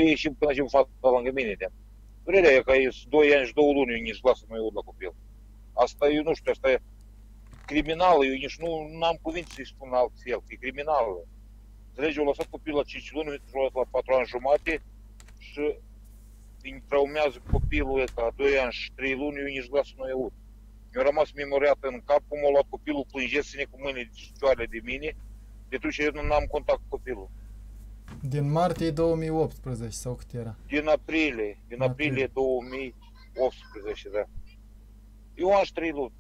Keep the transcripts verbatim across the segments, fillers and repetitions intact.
ieșim până și în fața lângă mine. De. Vrerea e că e doi ani și două luni, eu nici lasă nu la copil. Asta eu nu știu, asta e criminală, eu nici nu am cuvinte să-i spun altfel, că e criminală. Înțelegi, eu lăsat copilul la cinci luni, eu la patru ani jumate și îi traumează copilul ăsta la doi ani și trei luni, eu nici lasă nu i aud. Mi-a rămas memoriat în cap cum a luat copilul, plângese-ne cu mâinile cicioare de mine, de atunci eu nu am contact cu copilul. Din martie două mii optsprezece sau cât era? Din aprilie, din aprilie două mii optsprezece, da. Eu am trei luni.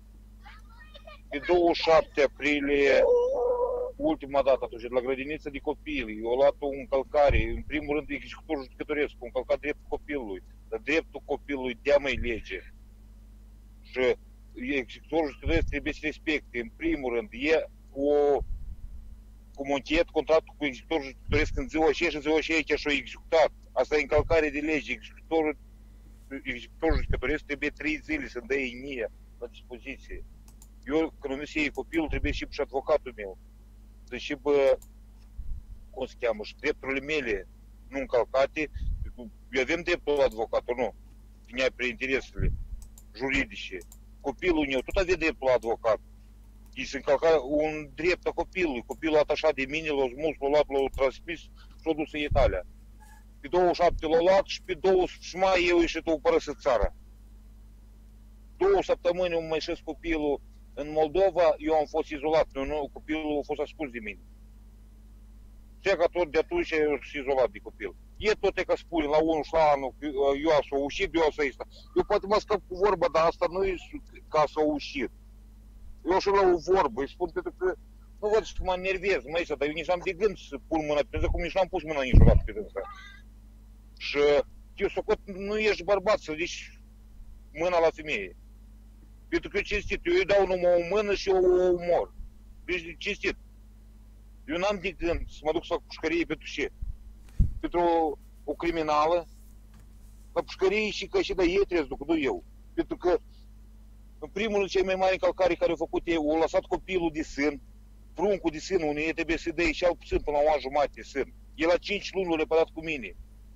Pe douăzeci și șapte aprilie, ultima dată atunci, de la grădiniță de copii, eu am luat o încălcare, în primul rând executorul judecătoresc, a încălcat dreptul copilului, dar dreptul copilului dea mai lege. Și executorul judecătoresc trebuie să respecte, în primul rând, e o cum a încheiat contractul cu executorul judecătoresc în ziua aceea și în ziua aceea chiar și-o executat. Asta e încălcare de lege. Executorul, executorul judecătoresc trebuie trei zile să-mi dă inie la dispoziție. Eu, când nu se iei copilul, trebuie și și advocatul meu. Deci și, bă, cum se cheamă, și drepturile mele nu încălcate. Eu avem dreptul la advocatul, nu. Vinea pe interesele juridice. Copilul meu tot avea dreptul la advocat. Și se încălca un drept a copilului. Copilul atașat de mine, l-a smuls, l-a luat, l-a transmis și l-a dus în Italia. Pe douăzeci și șapte l-a luat și pe douăzeci mai eu ieșit o părăsit țara. Două săptămâni am mai ieșit copilul în Moldova, eu am fost izolat, eu nu, copilul a fost ascuns de mine. Știa că tot de atunci eu sunt izolat de copil. E tot e că spune la unul și la anul, eu s-o ușit, eu s-o ăsta. Eu poate mă scap cu vorba, dar asta nu e ca s-o ușit. Eu și la o vorbă, îi spun pentru că nu văd să mă nervez, mă ăsta, dar eu nici n-am de gând să pun mâna pe cum nici n-am pus mâna niciodată pe dânsa. Și eu socot, nu ești bărbat să zici mâna la femeie. Pentru că eu cinstit, eu îi dau numai o mână și eu o omor. Deci cinstit. Eu n-am de gând să mă duc să fac pușcărie pentru ce? Pentru o, o criminală, la pușcărie și că și de ei trebuie să duc, nu eu. Pentru că în primul rând, cei mai mari încălcare care au făcut ei, au lăsat copilul de sân, pruncul de sân, unde ei trebuie să dea și al puțin până la o an jumate de sân. El la cinci luni l-a reparat cu mine.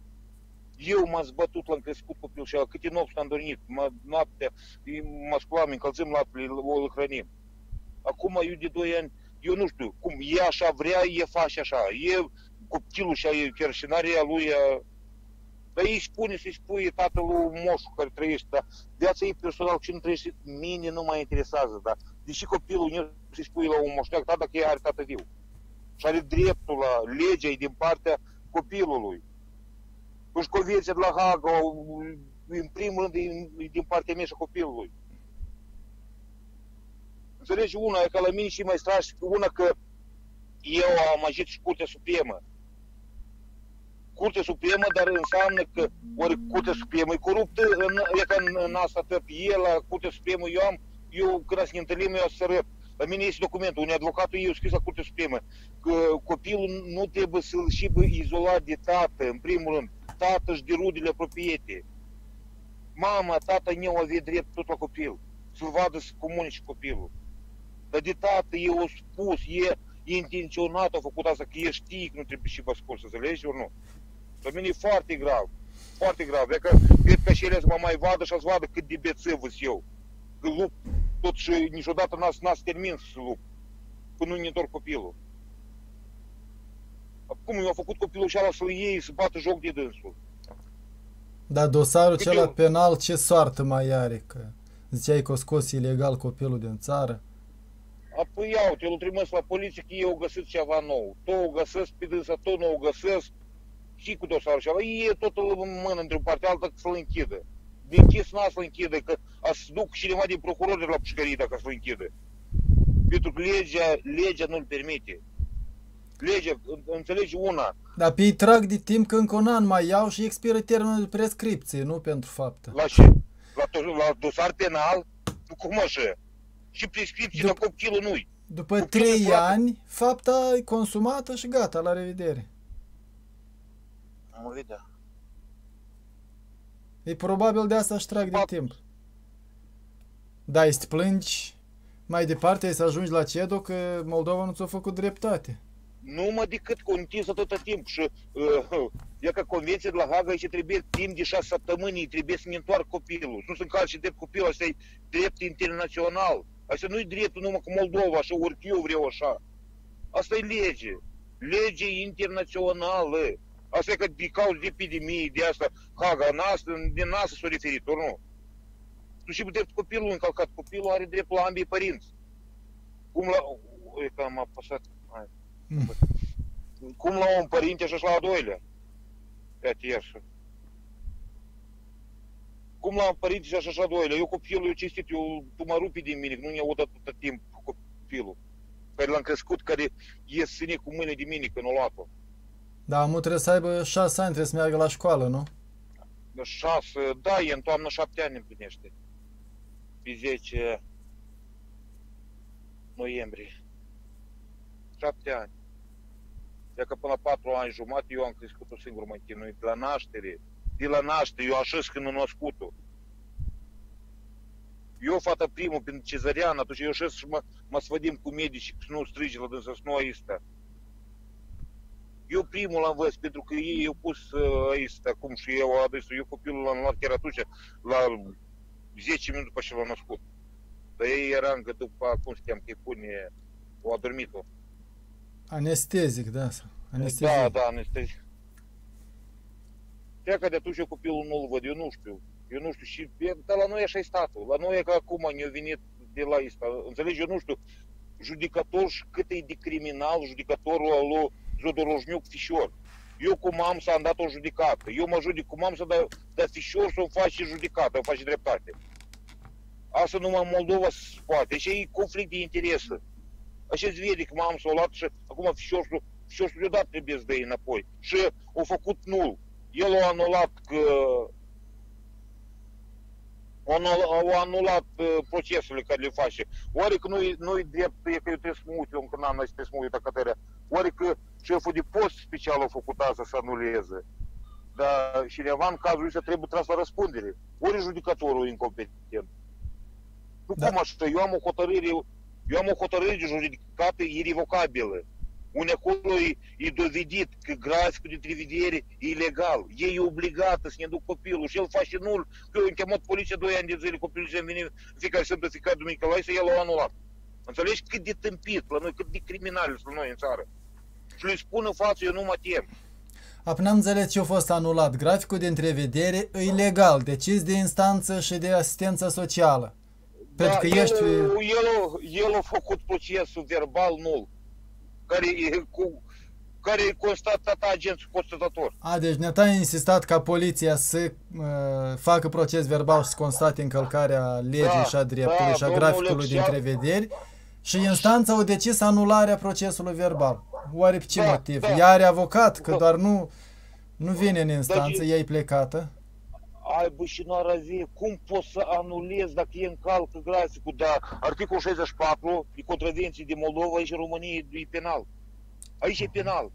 Eu m-am zbătut, l-am crescut copilul și ala, câte nopți am dormit, noaptea, mă sculam, încălzim laptele, o hrănim. Acum, eu de doi ani, eu nu știu, cum, e așa vrea, e face așa, e copilul și e cherșinarea lui, dar ei spune să-i spui tatălui moșul care trăiește, dar viața ei personal, ce nu trăiește, mine nu mă interesează, dar deși copilul meu să-i spui la un moșteac, tata că ea are tată viu. Și are dreptul la legea din partea copilului. Pușcoveția de la Haga, în primul rând, e din partea mea și copilului. Înțelegi, una e ca la mine și mai strașnic, una că eu am agit și Curtea Supremă. Curtea Supremă, dar înseamnă că ori Curtea Supremă e coruptă, în, e ca în, în asta tot, el la Curtea Supremă eu am, eu când să ne întâlnim, eu să răp. La mine este documentul, unui avocatul eu scris la Curtea Supremă, că copilul nu trebuie să-l și izolat de tată, în primul rând, tată și de rudele apropiate. Mama, tata nu avea drept tot la copil, să-l vadă să comunice copilul. Dar de tată eu o spus, e intenționat, a făcut asta, că e știi că nu trebuie și vă ascult, să înțelegi ori nu? La mine e foarte grav, foarte grav. E că cred că și ele să mă mai vadă și să vadă cât de bețăvă-s eu. Că lupt tot și niciodată n-ați termin să lupt, până nu-mi întorc copilul. Acum eu am făcut copilul și ala să-l iei, să bată joc de dânsul. Dar dosarul Cât celălalt eu... penal ce soartă mai are? Că ziceai că o scos ilegal copilul din țară. Apoi iau, te-l trimis la poliție că eu o găsesc ceva nou. Tu o găsesc pe dânsa, tu nu o găsesc. Și cu dosarul și ala, e totul în mână între o parte alta că să-l închidă. De închis n-a să-l închidă, că a să duc cineva din procuror de la pușcărie dacă să-l închidă. Pentru că legea, legea nu-l permite. Legea, înțelegi una. Dar pe ei trag de timp că încă un an mai iau și expiră termenul de prescripție, nu pentru faptă. La ce? La, la dosar penal? Cum așa? Și prescripție la copilul nu-i. După trei ani, fapta e consumată și gata, la revedere. Am vedea. E probabil de asta își trag de timp. Da, este plângi mai departe să ajungi la C E D O că Moldova nu ți-a făcut dreptate. numai decât întins atâta timp și uh, e că convenția de la Haga și trebuie timp de șase săptămâni, trebuie să ne întoarcă copilul. Nu sunt calci drept copilul, asta e drept internațional. Asta nu e dreptul numai cu Moldova, așa ori eu vreau așa. Asta e lege. Lege internațională. Asta e că de cauza de epidemie, de asta, Haga, din asta s-a referit, ori nu? Tu și drept copilul încălcat. Copilul are dreptul la ambii părinți. Cum la... Ui, că am apăsat... Hai. Mm. Cum la un părinte și la a doilea. Iată, iarăși. Cum la un părinte și așa la a doilea. Eu copilul, eu cinstit, eu, tu mă rupi din mine, nu ne aud atâta timp copilul. Care l-am crescut, care ies sine cu mâine de mine, că nu luat-o. Da, omul trebuie să aibă șase ani, trebuie să meargă la școală, nu? Șase, da, e în toamnă șapte ani împlinește. Pe zece noiembrie. Șapte ani. E că până la patru ani jumate eu am crescut-o singur, mă chinuit. De la naștere. De la naștere, eu așa când am născut-o. Eu, fata primul, prin cezarian, atunci eu așa și mă, mă sfădim cu medici, să nu strige la dânsă, să nu aista. Eu primul l-am văzut, pentru că ei au pus aici, acum și eu adus, eu copilul l-am luat chiar atunci, la zece minute după ce l-am născut. Dar ei era încă după, cum se cheamă, că îi pune, o adormit-o. Anestezic, da. Anestezic. Da, da, anestezic. Cred că de atunci eu copilul nu-l văd, eu nu știu. Eu nu știu și, dar la noi așa e statul. La noi e că acum ne-a venit de la asta. Înțelegi, eu nu știu, judecător și cât e de criminal judecătorul lui Zodorojniuc Fișor. Eu cu mam s-am dat o judecată. Eu mă judec cu mam să dă, dă Fișor să-mi faci și judecată, îmi faci dreptate. Asta numai în Moldova se poate. Și e conflict de interese. Așa-ți vede că mam s-a luat și acum Fișorul, Fișorul deodată trebuie să dă înapoi. Și a făcut nul. El a anulat că au anulat procesele care le face. Oare că nu-i nu drept, e că eu trebuie să mă uit, eu încă n-am mai trebuie să mă uit acătărea. Oare că șeful de post special a făcut asta să anuleze? Dar cineva în cazul ăsta trebuie tras la răspundere. Ori judecătorul incompetent. Nu da. Cum așa, eu am o hotărâre, eu am o hotărâre de judecată irrevocabilă. Unde acolo e, e dovedit că graficul de întrevedere e ilegal. Ei e obligată să ne duc copilul și el face nul. Că eu am chemat poliția doi ani de zile, copilul și-a venit fiecare sâmbătă, fiecare duminică la ei, să el l-a anulat. Înțelegi cât de tâmpit la noi, cât de criminali sunt la noi în țară. Și le spun în față, eu nu mă tem. Apoi n-am înțeles ce a fost anulat. Graficul de întrevedere e ilegal, decis de instanță și de asistență socială. Da, Pentru că el, ești... el, el a făcut procesul verbal nul. Care, cu, care e constatat agentul constatator. A, deci ne-a a insistat ca poliția să uh, facă proces verbal și să constate încălcarea legii da, și a dreptului da, și a graficului de întrevederi și instanța au decis anularea procesului verbal. Oare pe ce da, motiv? Da. Ea are avocat, că da. Doar nu, nu vine în instanță, da, ea e plecată. Ai bă, și n-ar avea, cum poți să anulezi dacă e încalcă graficul? Dar articolul șaizeci și patru de contravenții de Moldova, aici în România e penal. Aici e penal.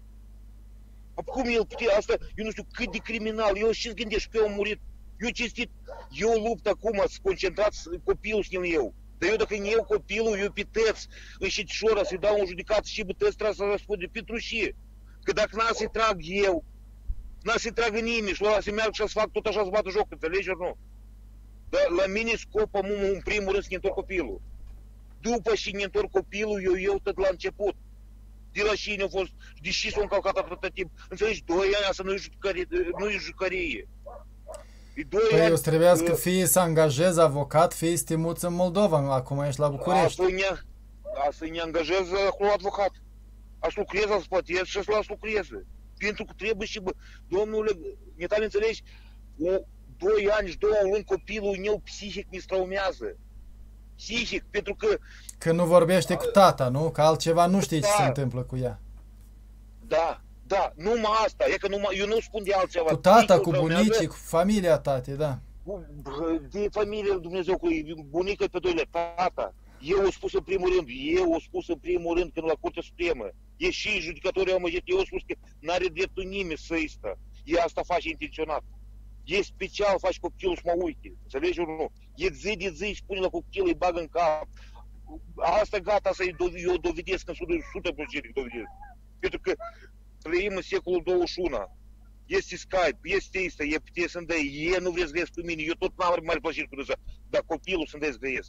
Cum el putea, asta, eu nu știu cât de criminal, eu și-ți gândești că eu am murit, eu cinstit, eu lupt acum să concentrați copilul să-l eu. Dar eu dacă eu copilul, eu pe tăți, în șitișora să-i dau un judecat și bă tăți trebuie să răspunde pentru și. Că dacă n-a să-i trag eu, n-a să-i tragă nimeni și ăla să meargă și să fac tot așa să bată joc, înțelegi ori nu? Dar la mine scopul în primul rând să ne întorc copilul. După și ne întorc copilul, eu, eu tot la început. De la cine a fost, deși s-a încălcat atâta timp. Înțelegi, doi ani asta nu e jucărie. Nu e jucărie. Păi eu trebuia să fie să angajez avocat, fie stimuț în Moldova, acum ești la București. Asta ne, asta ne angajez cu avocat. Aș lucrez, aș plătesc și aș las lucreze. Pentru că trebuie și, bă, domnule, ne tale înțelegi, o, doi ani și două luni copilul meu psihic ne straumează. Psihic, pentru că... Că nu vorbește cu tata, nu? Că altceva nu știi da, ce se întâmplă cu ea. Da, da, numai asta, e că numai, eu nu spun de altceva. Cu tata, cu bunicii, cu familia tatei, da. De familie, Dumnezeu, cu bunica pe doilea, tata. Eu o spus în primul rând, eu o spus în primul rând când la Curtea Supremă. E și judecătorii au măgit, eu o spus că n-are dreptul nimeni să istă. E asta face intenționat. E special, faci copilul să mă uite. Înțelegi ori nu? E zi de zi, își pune la copil, îi bagă în cap. Asta gata, să-i eu dovedesc în o sută la sută dovedesc. Pentru că trăim în secolul douăzeci și unu. Este Skype, este asta, e puteți să-mi dai, e nu vreți să găiesc pe mine, eu tot n-am mare plăcere cu dânsa, dar copilul să-mi dai să găiesc.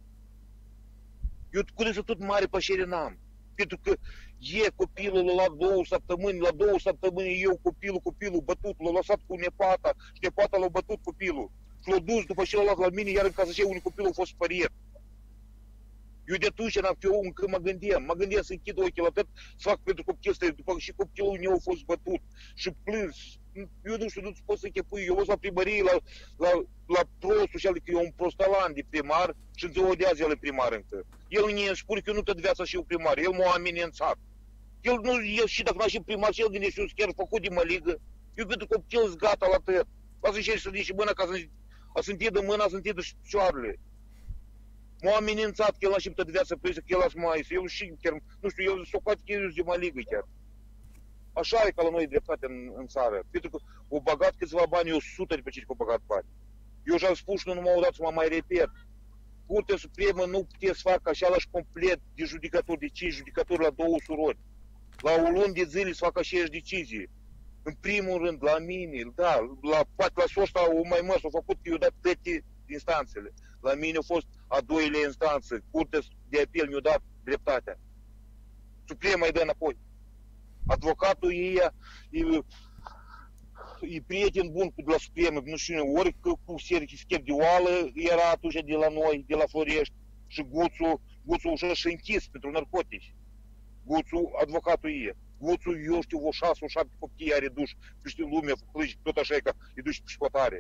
Eu cu dânsa tot mare plăcere n-am. Pentru că e copilul la două săptămâni, la două săptămâni eu copilul, copilul bătut, l-a lăsat cu nepata și nepata l-a bătut copilul. Și l-a dus după ce l-a luat la mine, iar în casă și unui copil a fost spăriet. Eu de atunci n-am eu încă mă gândeam, mă gândeam să închid ochii la tot, să fac pentru copilul ăsta, după și copilul meu a fost bătut și plâns. Eu nu știu, nu pot să închepui, eu fost la primărie, la, la, la prostul și adică eu un prostalan de primar și înțelodează el primar încă. El ne spune că eu nu tot viața și eu primar, el m-a amenințat. El, nu, el și dacă n-a și primar și el gândește, eu chiar făcut de măligă, eu pentru copil gata la tăiat. Ca să încerci să ridici mâna, ca să, să întindă mâna, să întindă picioarele. M-a amenințat că el n-a și tot viața pe că el a mai, eu și chiar, nu știu, eu s-o poate că eu de măligă chiar. Așa e ca la noi dreptate în, în țară. Pentru că au băgat câțiva bani, o sută de pe cei care au băgat bani. Eu și-am spus și nu numai o dată, să mă mai repet. Curtea Supremă nu puteți să facă așa lași complet de judecători, de cinci judecători la două surori. La o lună de zile să facă aceeași decizie. În primul rând, la mine, da, la, poate la sosta o mai mă s-a făcut că eu dat toate instanțele. La mine a fost a doilea instanță. Curtea de apel mi-a dat dreptatea. Suprema îi dă înapoi. Advocatul ei e, e prieten bun cu de la Supremă, nu știu, ori cu Sergii Schep de Oală era atunci de la noi, de la Florești, și Guțu, Guțu ușa și închis pentru narcotici. Guțu, advocatul ei. Guțu, eu știu, o șase, o șapte copii are duș, peste lumea, tot așa e ca îi duci pe șpătare.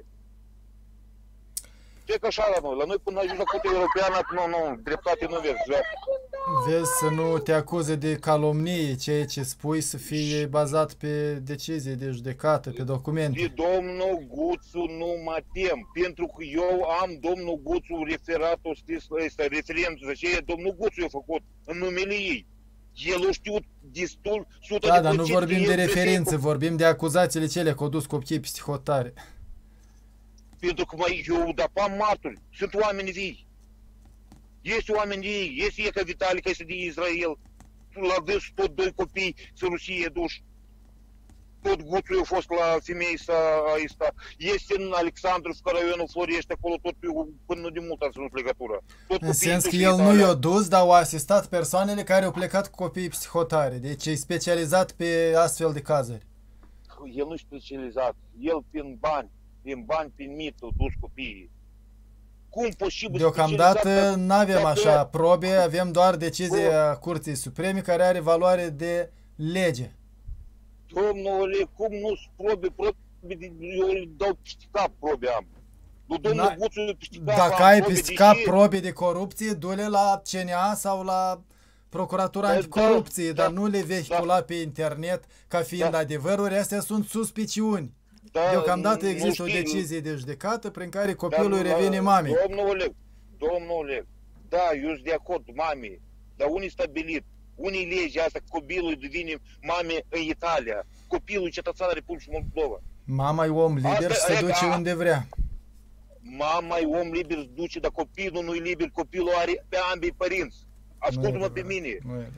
Ce că așa la noi, la noi până ajungi la Curtea Europeană, nu, nu, dreptate nu vezi. Da? Vezi să nu te acuze de calomnie, ceea ce spui să fie bazat pe decizie de judecată, pe documente. De domnul Guțu nu mă tem, pentru că eu am domnul Guțu referatul ăsta, referență, ce domnul Guțu a făcut în numele ei. El a știut destul, sută da, dar nu vorbim de referință, vorbim de acuzațiile cele că au dus copiii peste hotare. Pentru că mai eu dapam martori, sunt oameni vii. Este oameni vii, este Eca Vitali, care este din Israel, la dâns tot doi copii să Rusie duși. Tot Guțul a fost la femei să asta. Este în Alexandrovska, raionul Florești, acolo tot până de mult a ținut legătură. În sens că el nu i-a dus, dar au asistat persoanele care au plecat cu copiii psihotare. Deci e specializat pe astfel de cazuri. El nu e specializat, el prin bani. Din bani, prin mitul, dus copiii. Cum posibil? Deocamdată nu avem așa probe, avem doar decizia Curții Supreme care are valoare de lege. Domnule, cum nu-s probe, probe, eu îi dau peste cap probe am. Domnul Guțu, peste cap, dacă ai peste cap probe de corupție, du-le la C N A sau la Procuratura Anticorupție, dar nu le vehicula pe internet ca fiind adevăruri, astea sunt suspiciuni. Da, deocamdată există o decizie de judecată prin care copilul da, revine mamei. Domnule, domnule, da, eu sunt de acord, mami, dar unii stabilit, unii legi asta, copilul devine mame în Italia, copilul cetățean Republicii Moldova. Mama e om liber și se duce unde vrea. Mama e om liber, se duce, dar copilul nu e liber, copilul are pe ambii părinți. Ascultă-mă pe mine,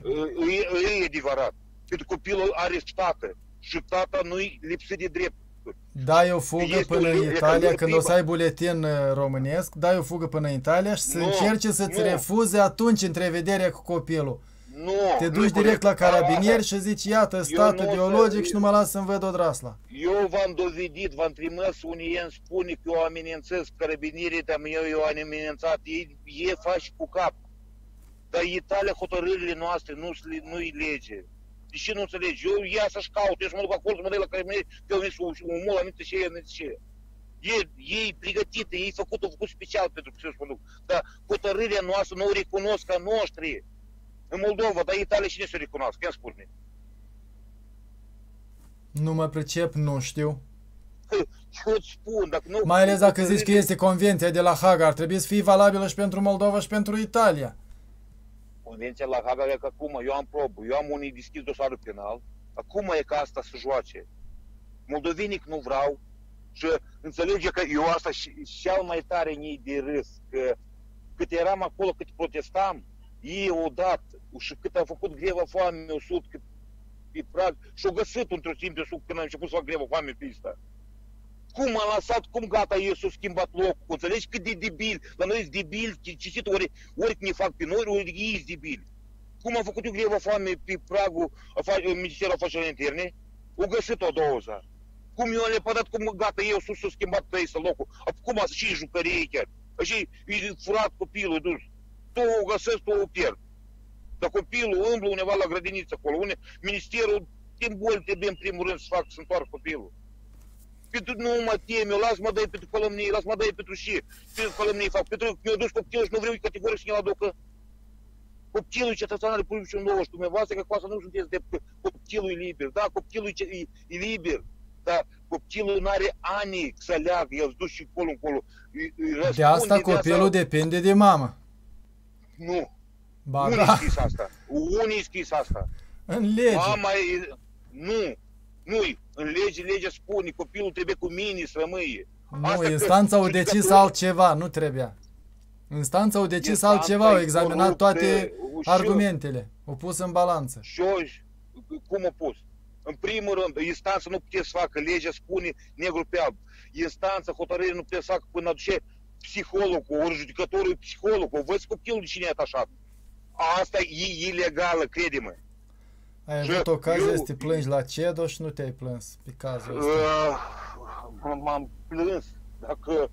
e adevărat, pentru că copilul are tată și tata nu-i lipsit de drept. Dai o fugă este până în Italia, când o să ai buletin românesc, dai o fugă până în Italia și să nu, încerce să-ți refuze atunci întrevederea cu copilul. Nu, Te duci nu direct la carabinieri și zici, iată, statul biologic și nu mă las să-mi văd o drasla. Eu v-am dovedit, v-am trimis, unii îmi spune că eu amenințez carabinierii, dar eu eu am amenințat, ei, ei faci cu cap. Dar Italia, hotărârile noastre nu-i lege. De ce nu înțelegi? Eu ia să-și caut, eu să mă duc acolo, să mă duc la carabinieri, că eu un mult, aminte ce e, aminte ce e. Ei, ei pregătită, ei făcut, au făcut special pentru că să mă duc. Dar hotărârea noastră nu o recunosc ca noștri. În Moldova, dar Italia cine să o recunoască? Ia spune. Nu mă pricep, nu știu. Ce îți spun? Dacă nu, mai ales dacă zici că este convenția de la Haga, ar trebui să fie valabilă și pentru Moldova și pentru Italia. Convenția la Haga e că acum, eu am probă, eu am unii deschis dosarul penal, acum e ca asta să joace. Moldovinic nu vreau și înțelege că eu asta și cel mai tare ni de râs, că cât eram acolo, cât protestam, ei odată, și cât am făcut greva foame, o sut, cât pe prag și-o găsit într-o timp de sub când am început să fac grevă foame pe asta. Cum a lăsat, cum gata, ei s-a schimbat locul, înțelegi cât de debil, la noi sunt debili, citit, ori, ori ne fac pe noi, ori ei sunt debili. Cum am făcut eu grevă foame pe pragul Ministerul Afacerilor Interne, o găsit o doză. Cum eu le-am dat, cum gata, eu sus s-a schimbat pe ei locul, cum a și jucărie chiar, și e furat copilul dus, tu o găsesc, tu o pierd. Dar copilul umblă undeva la grădiniță acolo, unde ministerul din boli trebuie în primul rând să facă să întoarcă copilul. Pentru nu mă tem, eu las mă dai pentru colomnie, las mă dai pentru și, pentru colomnie fac, pentru că mi-a dus copilul și nu vreau categoric să ne-l aducă. Copilul cetățean al Republicii Moldova și dumneavoastră că cu asta nu sunteți de copilul e liber, da, copilul e, e liber, dar copilul nu are ani să leagă, el se duce și colo încolo. De asta copilul de depinde de mamă. Nu. Ba, unii da. scris asta? Unii scris asta? În lege. Mama e... Nu. Nu-i. În lege, legea spune, copilul trebuie cu mine să rămâie. Nu, instanța au decis altceva, nu trebuia. Instanța au decis Instanța altceva, au e examinat coruptă, toate și- argumentele, au pus în balanță. Și eu, cum a pus? În primul rând, instanța nu putea să facă, legea spune negru pe alb. Instanța, hotărâre nu putea să facă până aduce psihologul, ori judecătorul psihologul. Văd copilul de cine e atașat. Asta e ilegală, crede-mă. Ai Și avut ocazia eu- să te plângi la CEDO și nu te-ai plâns pe cazul ăsta. Uh, M-am plâns. Dacă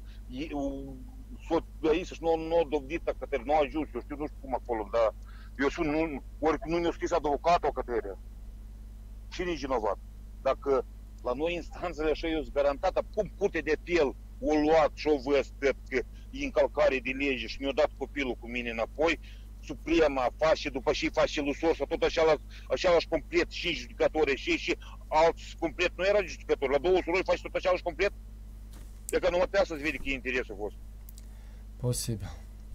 aici nu nu a dovedit că nu a ajuns, eu știu, nu știu cum acolo, dar eu sunt, nu, ori nu mi-a scris avocatul către cine e vinovat. Dacă la noi instanțele așa eu sunt garantată, cum curte de apel o luat și o văzut că e încălcare de lege și mi-a dat copilul cu mine înapoi, Suprema face, după și face lusor, sau tot așa, așa complet și judecători și și alți complet, nu era judecători, la două surori face tot așa complet, de că numai pe asta se vede că e interesul fost. Posibil.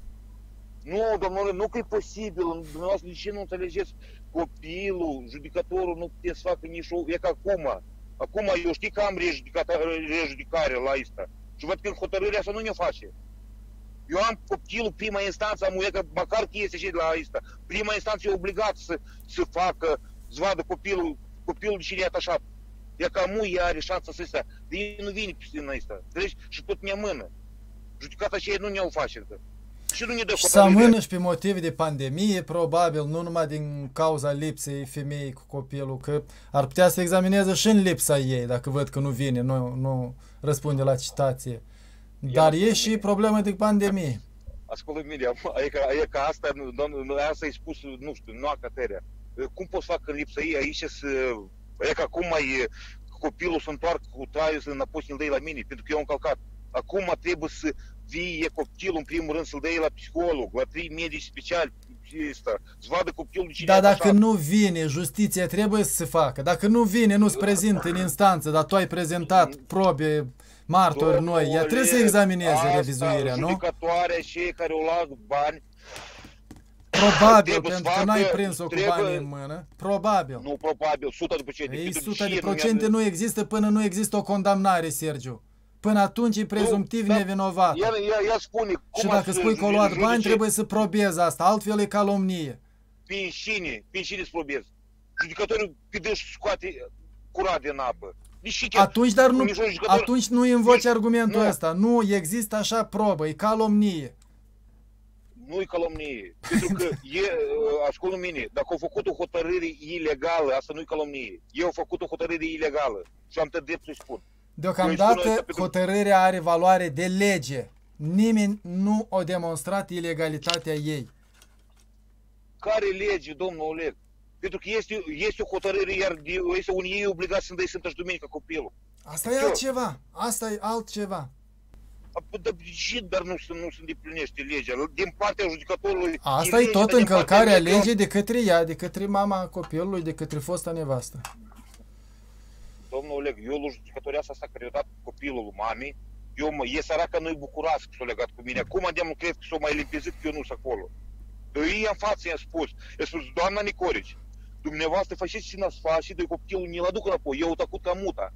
Nu, domnule, nu că e posibil, dumneavoastră de ce nu înțelegeți? Copilul, judecătorul nu putea să facă nici o... E ca acum. Acum eu știu că am rejudicare la asta. Și văd că hotărârea asta nu ne face. Eu am copilul, prima instanță, am că măcar că este și de la asta. Prima instanță e obligat să, să facă, să vadă copilul, copilul de cine e atașat. E ca mu ea are șansa să stea. De ei nu vine în asta. Deci, și tot ne amână. Judecata și ei nu ne-o face încă. Și nu ne dă Și să amână și pe motive de pandemie, probabil, nu numai din cauza lipsei femeii cu copilul, că ar putea să examineze și în lipsa ei, dacă văd că nu vine, nu, nu răspunde la citație. Dar e și problemă de pandemie. Ascultă mine, e că, e că asta, domnul, asta e spus, nu știu, nu acăterea. Cum poți să fac în lipsa ei aici să... E că acum e, copilul să întoarcă cu traiul să înapoi să-l dai la mine, pentru că eu am încălcat. Acum trebuie să vie copilul, în primul rând, să-l dai la psiholog, la trei medici speciali, ăsta, să vadă copilul de cine Dar e dacă atașat. nu vine, justiția trebuie să se facă. Dacă nu vine, nu se prezintă în instanță, dar tu ai prezentat probe, martori noi, ea trebuie să examineze asta, revizuirea, nu? Judecătoarea și cei care au luat bani, Probabil, trebuie să pentru că n-ai facă- prins-o cu trebuie- banii în mână. Probabil. nu probabil, sută de procente. Ei, pentru suta ce de nu mi-a- procente nu există până nu există o condamnare, Sergiu. Până atunci e prezumtiv dar nevinovat. El, el, el spune cum Și a dacă să spui că au luat judice bani, trebuie să probezi asta, altfel e calomnie. Prin cine? Prin cine să probezi? Judecătorul pe dâși scoate curat din apă. Nici chiar- Atunci, dar nu, nici un judecător- atunci nu invoci nici- argumentul nu. ăsta. Nu există așa probă, e calomnie. Nu-i calomnie. Pentru că e, ascultă mine, dacă au făcut o hotărâre ilegală, asta nu-i calomnie. Eu au făcut o hotărâre ilegală și am tot drept să-i spun. Eu îi spun Deocamdată asta pentru- hotărârea are valoare de lege. Nimeni nu a demonstrat ilegalitatea ei. Care lege, domnul Oleg? Pentru că este, este o hotărâre, iar de, este un ei obligat să-mi dai Sfântă și Duminică copilul. Asta e altceva. Asta e altceva. Dar de ce dar nu, se- nu se îndeplinește legea? Din partea judecătorului... Asta e e lege, tot dar din încălcarea partea legii de către ea, de către mama copilului, de către fosta nevastă. Domnul Oleg, eu la judecătoreasa asta care i-a dat copilul lui mami, eu mă, e săracă nu-i bucuroasă că s-a legat cu mine. Acum de cred că s-o mai limpezit că eu nu sunt acolo. Dar ei în față i-am spus, i-am spus, doamna Nicorici, dumneavoastră faceți ce n-ați face, de copilul ne-l aduc înapoi, eu o tăcut ca muta.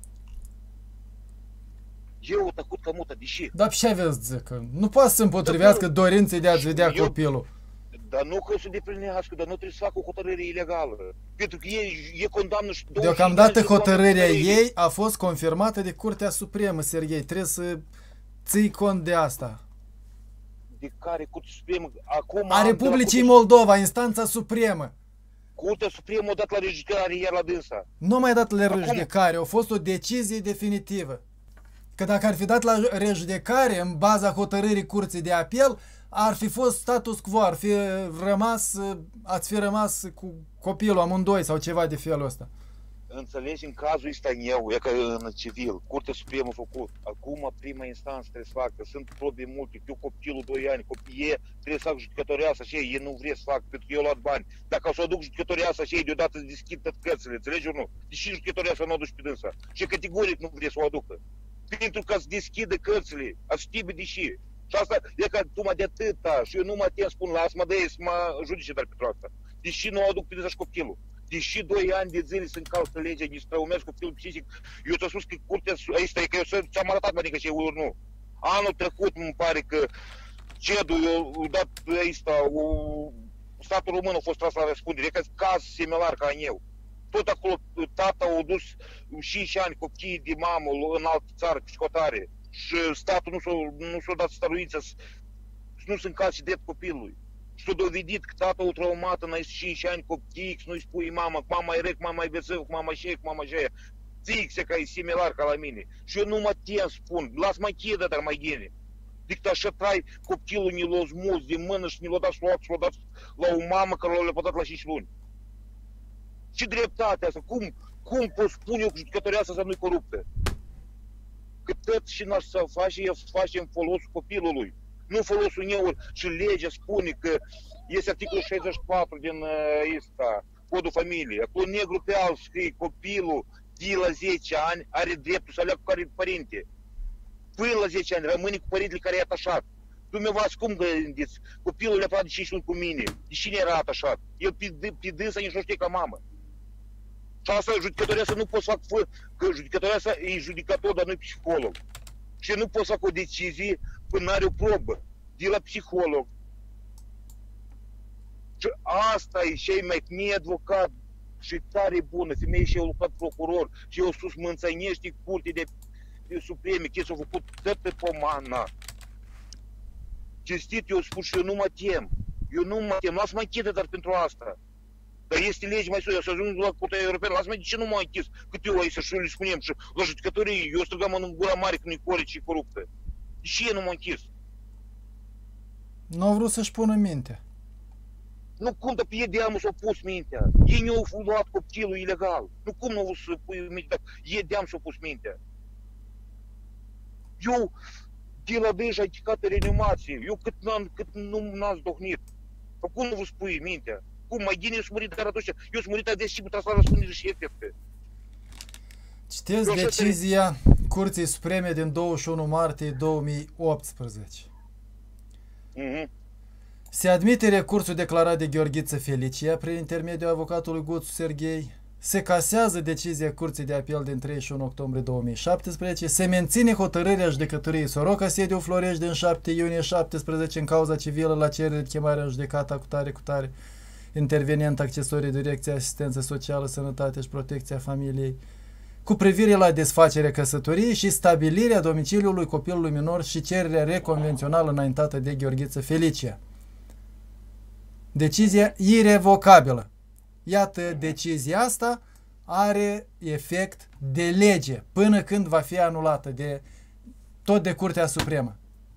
Eu o tăcut ca muta, de ce? Dar ce aveți zică? Nu poate să împotrivească dorinței de a-ți vedea Eu- copilul. Dar nu că o să deplinească, dar nu trebuie să facă o hotărâre ilegală. Pentru că e, e condamnă și deocamdată hotărârea ei a fost confirmată de Curtea Supremă, Serghei. Trebuie să ții cont de asta. De care Curtea Supremă? Acum a Republicii Moldova, instanța supremă. Curtea Supremă a dat la rejudecare iar la dânsa. Nu mai dat la rejudecare, a fost o decizie definitivă. Că dacă ar fi dat la rejudecare în baza hotărârii Curții de Apel, ar fi fost status quo, ar fi rămas, ați fi rămas cu copilul amândoi sau ceva de felul ăsta. Înțelegi, în cazul ăsta eu, e ca în civil, Curtea Supremă a făcut. Acum prima instanță trebuie să facă, sunt probe multe, eu copilul doi ani, copiii trebuie să fac judecătoreasă și ei, ei nu vrea să fac pentru că eu luat bani. Dacă o să o duc judecătoreasă și ei, deodată se deschid tot cărțile, înțelegi ori nu? Deși judecătoreasa nu o duci pe dânsa. Și categoric nu vrea să o aducă. Pentru că să deschidă cărțile, a știi deși. Și asta e ca numai de atâta. Și eu nu mă tem, spun, lasă-mă de ei să mă judice dar pentru asta. Deși nu o aduc pe dânsa și copilul. Deși doi ani de zile se încalcă legea, nici străumesc copilul psihic. Eu ți-am spus că curtea, aici e că eu ți-am arătat, mă, că și eu nu. Anul trecut, îmi pare că cedul, eu dat ăsta, statul român a fost tras la răspundere. E ca caz similar ca în eu. Tot acolo tata a dus cinci ani copiii de mamă în altă țară cu scotare și statul nu s-a, nu s-a dat stăruință să nu se încalce drept copilului. Și s-a dovedit că tata a traumat în acești cinci ani copiii, că nu-i spui mama, mama e rec, mama e bețăv, mama e șec, mama e fixe, că e similar ca la mine. Și eu nu mă tem, spun, las mai chidă, dar mai gine. Decât așa trai, copilul ne l-a smuls din mână și ne l-a dat și l-a dat la o mamă care l-a lepădat la cinci luni. Ce dreptate asta? Cum, cum pot spune eu că judecătoria asta nu-i coruptă? Că tot și n-aș să face, e să face în folosul copilului. Nu folosul meu și legea spune că este articolul șaizeci și patru din ăsta, Codul Familiei. Acolo negru pe alb scrie copilul de la zece ani are dreptul să aleagă cu care părinte. Până la zece ani rămâne cu părintele care e atașat. Dumneavoastră, cum gândiți? Copilul le-a de cinci luni cu mine. De cine era atașat? El pe, pe dânsa nici nu știe ca mamă. Și asta judecătoria să nu pot să fac, fă, că judecătoria să e judecator, dar nu e psiholog. Și nu pot să fac o decizie până are o probă de la psiholog. Și asta e și mai mie advocat și tare bună, femeie și eu lucrat procuror și eu sus mă înțăinește curte de, de supreme, că s-au făcut toată pomana. Cinstit, eu spun și eu nu mă tem. Eu nu mă tem, lasă-mă închidă, dar pentru asta. Dar este lege mai sus, eu să ajung la Curtea Europeană, lasă-mă, de ce nu m-a închis? Cât eu aici să le spunem și la judecătorii, eu strigam în gura mare că nu-i corect și coruptă. De ce nu m-a închis? Nu au vrut să-și pună mintea. Nu cum, dar pe ei de amul s-au pus mintea. Ei nu au luat copilul ilegal. Nu cum nu au vrut să pui mintea, dar ei de amul s-au pus mintea. Eu, de la deja ai cicat în reanimație, eu cât, cât nu n-ați dohnit. Dar cum nu vă spui mintea? Cum, mai bine eu sunt murit, dar atunci, eu sunt murit adesea și putea să la răspundere și efecte. Citeți decizia Curții Supreme din douăzeci și unu martie două mii optsprezece. Mm-hmm. Se admite recursul declarat de Gheorghiță Felicia prin intermediul avocatului Guțu Serghei. Se casează decizia Curții de Apel din treizeci și unu octombrie două mii șaptesprezece. Se menține hotărârea judecătoriei Soroca, sediul Florești, din șapte iunie șaptesprezece în cauza civilă la cerere de chemare în judecată cu tare cu tare. Intervenient accesorii Direcția Asistență Socială, Sănătate și Protecția Familiei, cu privire la desfacerea căsătoriei și stabilirea domiciliului copilului minor și cererea reconvențională înaintată de Gheorghiță Felicia. Decizia irevocabilă. Iată, decizia asta are efect de lege până când va fi anulată de tot de Curtea Supremă.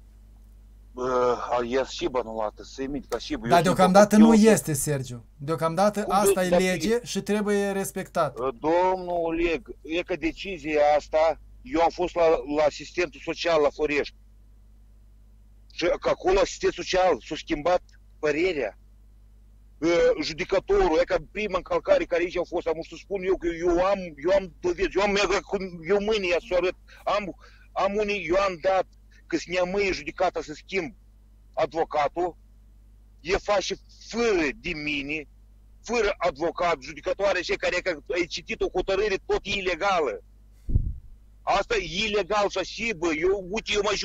E și anulată, să emit ca și... Dar deocamdată nu este, Sergiu. Deocamdată asta e lege și trebuie respectat. Domnul Oleg, e că decizia asta, eu am fost la, la asistentul social la Florești. Și că acolo asistent social s-a schimbat părerea. Judecătorul, e ca prima încălcare care aici a fost, am să spun eu că eu am, eu am dovezi, eu am eu mâine să arăt, am, am unii, eu am dat că să ne mâie judecata să schimb advocatul, e face fără de mine, fără advocat, judecătoare și care ai citit o hotărâre tot ilegală. Asta e ilegal și așa, bă, eu, uite, eu mă jur,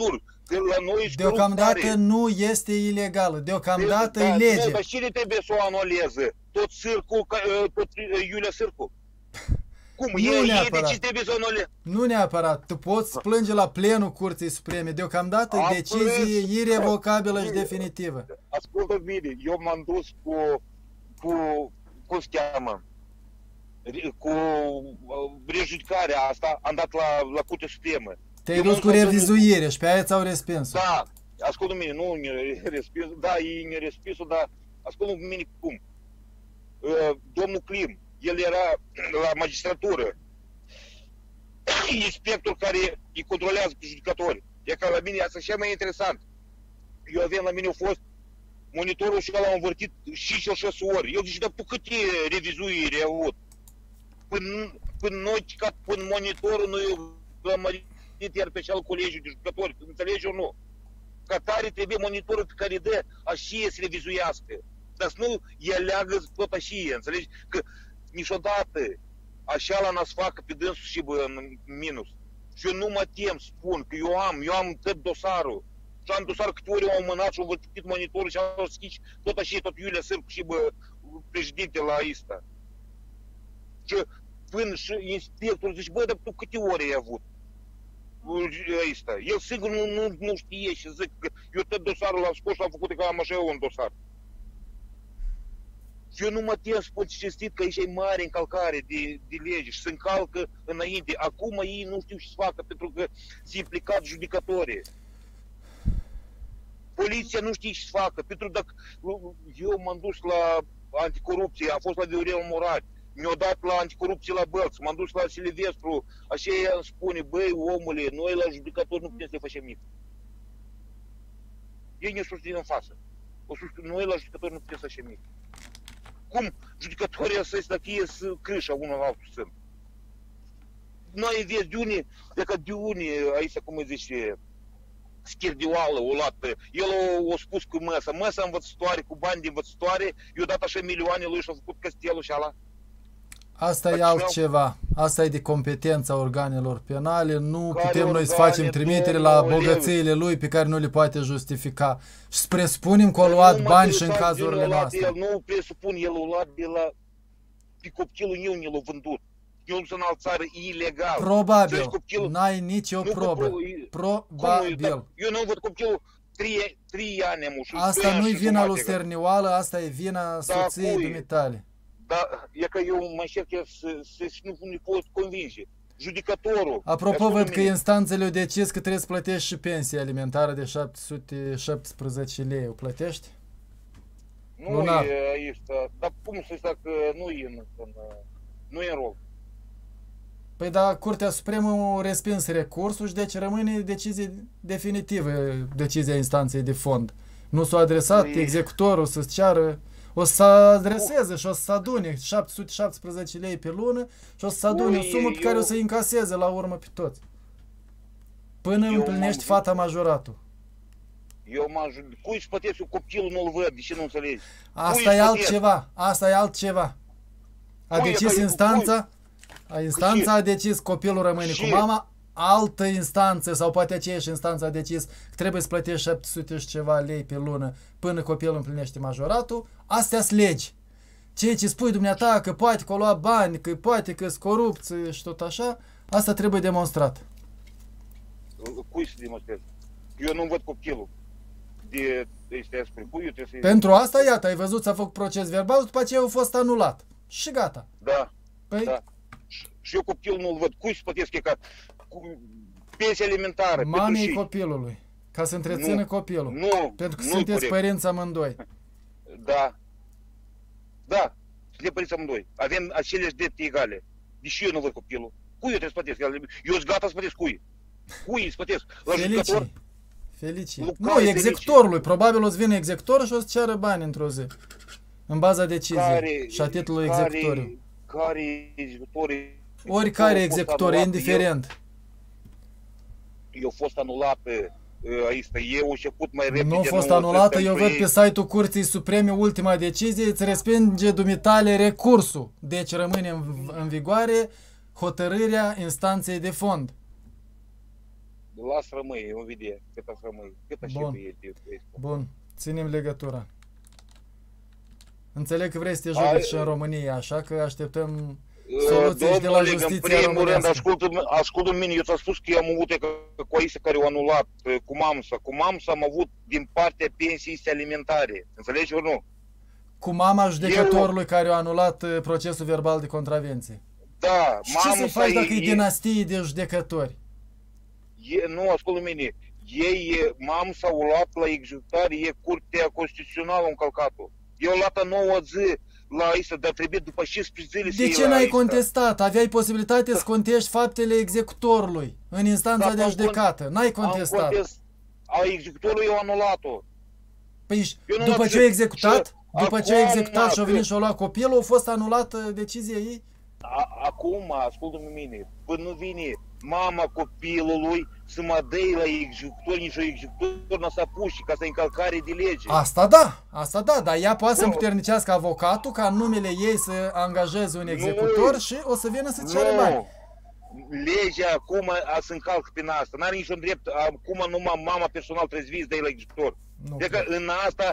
Că la noi Deocamdată nu este ilegală, deocamdată da, e lege. Nu, dar cine trebuie să o anuleze? Tot Sârcu, tot Iulia Sârcu? Cum? Nu E, neapărat. de ce trebuie să anuleze? Nu neapărat, tu poți plânge la plenul Curții Supreme, deocamdată Am decizie plâns. irrevocabilă și definitivă. Ascultă bine, eu m-am dus cu, cu, cum se cheamă, cu rejudicarea asta, am dat la, la Curtea Supremă. Te-ai dus cu revizuire și pe aia ți-au respins. Da, ascultă mine, nu ne respins, da, ei ne respins, dar ascultă mine cum. Domnul Clim, el era la magistratură, inspector care îi controlează pe judicatori. E ca la mine, asta e cel mai interesant. Eu aveam la mine, a fost monitorul și l-am învârtit și și șase ori. Eu zic, dar pe câte revizuiri au avut? Până, până noi, ca până monitorul, noi l-am mărit iar pe cealaltă colegiul de jucători, înțelegi ou nu? Ca tare trebuie monitorul pe care dă așa să revizuiască. Dar să nu el leagă tot așa, înțelegi? Că niciodată așa la n-ați facă pe dânsul și bă, în minus. Și eu nu mă tem, spun, că eu am, eu am tot dosarul. Și am dosar câte ori au mânat și au văzut monitorul și au schici tot așa, tot Iulia Sârcu și bă, președinte la ăsta. Și până și inspectorul zice, bă, dar tu câte ori ai avut? Ăsta. El sigur nu, nu, nu știe și zic că eu tot dosarul l-am scos și l-am făcut că am așa eu un dosar. Și eu nu mă tem, spun cinstit că aici e mare încălcare de, de lege și se încalcă înainte. Acum ei nu știu ce să facă pentru că s-a implicat judecătorii. Poliția nu știe ce să facă, pentru că eu m-am dus la anticorupție, am fost la Viorel Murat, mi-au dat la anticorupție la Bălți, m-am dus la Silvestru, așa ea îmi spune, băi, omule, noi la judecători nu putem să le facem nimic. Ei ne susțin în față. O susțin, noi la judecători nu putem să facem nimic. Cum judecătorii să se dacă ies crâșa unul la altul sunt? Noi vezi de unii, dacă de unii, aici cum îi zice, scherdioală, o luat, el o, o spus cu măsa, măsa învățătoare, cu bani de învățătoare, i-a dat așa milioane lui și a făcut castelul și ala. Asta e altceva, asta e de competența organelor penale, nu care putem noi să organe, facem trimitere la bogățiile lui pe care nu le poate justifica. Și să presupunem că a luat bani și în cazurile noastre. El nu presupun, el a luat de la, pe copilul meu ne l-a vândut. Eu nu sunt în altă țară, ilegal. Probabil, n-ai nicio probă. Probabil. Eu nu văd copilul trei ani am ușit. Asta nu-i vina lui Sternioală, asta e vina soției dumitale. Da, e că eu mă încerc să, să, să nu ne pot convinge. Judecătorul. Apropo, văd că instanțele au decis că trebuie să plătești și pensia alimentară de șapte sute șaptesprezece lei. O plătești? Nu Lunar. e aici, dar cum să zic că nu e în, în, nu e în rol. Păi da, Curtea Supremă a respins recursul și deci rămâne decizie definitivă, decizia instanței de fond. Nu s-a adresat Păi... executorul să-ți ceară, o să adreseze și o să adune șapte sute șaptesprezece lei pe lună și o să adune o sumă pe care eu... o să încaseze la urmă pe toți. Până eu împlinești fata majoratul. Eu mă ajut. Cui își plătesc eu copilul, nu-l văd, de ce nu înțelegi? Asta e altceva, asta e altceva. A Cui decis e, instanța, a instanța a decis copilul rămâne și... cu mama, altă instanță sau poate aceeași instanță a decis că trebuie să plătești șapte sute și ceva lei pe lună până copilul împlinește majoratul. Astea-s legi. Ceea ce spui dumneata că poate că o lua bani, că poate că-s corupție și tot așa, asta trebuie demonstrat. Cui să demonstrez? Eu nu văd copilul. De, de spre cui eu trebuie să... Pentru asta, iată, ai văzut, s-a făcut proces verbal, după aceea a fost anulat. Și gata. Da, păi... da. Și eu copilul nu-l văd. Cui să plătesc e ca pensie alimentară? Mamei copilului. Ca să întrețină nu, copilul. Nu, pentru că nu sunteți corect. părinți amândoi. Da. Da, suntem părinți amândoi. Avem aceleași drepte egale. Deși eu nu văd copilul. Cui eu trebuie să plătesc? Eu sunt gata să plătesc cui? Cui îi să plătesc? La jucător? Felicii. Lucrare, nu, executorului. Probabil o să vină executor și o să ceară bani într-o zi. În baza deciziei care, și a titlului care, executoriu. Care executorii... Oricare executor, indiferent. Eu, eu fost anulată aici, eu început mai repede. Nu a fost anulată, eu văd pe site-ul Curții Supreme ultima decizie, îți respinge dumitale recursul. Deci rămâne în, în vigoare hotărârea instanței de fond. Las rămâi, o vedea cât să rămâi. Cât așa Bun. e de Bun, ținem legătura. Înțeleg că vrei să te județi și în România, așa că așteptăm soluții și de la justiția românească. Ascultă mine, eu ți-am spus că eu am avut cu Aisa care au anulat cu mamsa. Cu mamsa am avut din partea pensiei alimentare. Înțelegi ori nu? Cu mama judecătorului eu... care a anulat procesul verbal de contravenție. Da. Și ce să faci dacă e dinastie de judecători? E, nu, ascultă mine. Ei, mam s-au luat la executare, e Curtea Constituțională încălcat-o. Eu am luat a nouă zi la Aisa, dar trebuie după șaisprezece zile să De ce n-ai contestat? Aveai posibilitate să contești faptele executorului în instanța de judecată. N-ai contestat. Am contest, a executorul eu anulat-o. Păi după ce a executat, după ce a executat și a venit și a luat copilul, a fost anulată decizia ei? Acum, ascultă-mă mine, până nu vine mama copilului să mă dea la executor, nici o executor n-a să apuși ca să încălcare de lege. Asta da, asta da, dar ea poate să împuternicească avocatul ca în numele ei să angajeze un executor nu, și o să vină să ceară bani. Legea acum să încalcă prin asta, n-are niciun drept, acum numai mama personal trebuie să dea la executor. Deci în asta,